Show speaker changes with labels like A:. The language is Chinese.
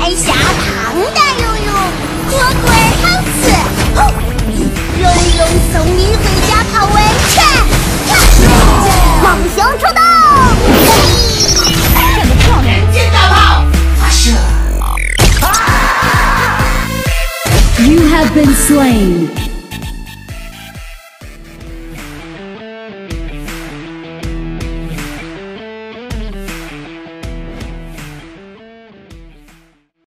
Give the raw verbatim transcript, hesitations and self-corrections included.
A: 山下胖大悠悠，个个儿好吃。蓉蓉送你回家泡温泉，梦想出动！
B: 这么漂亮，
C: 金大炮发射。
D: You have been slain.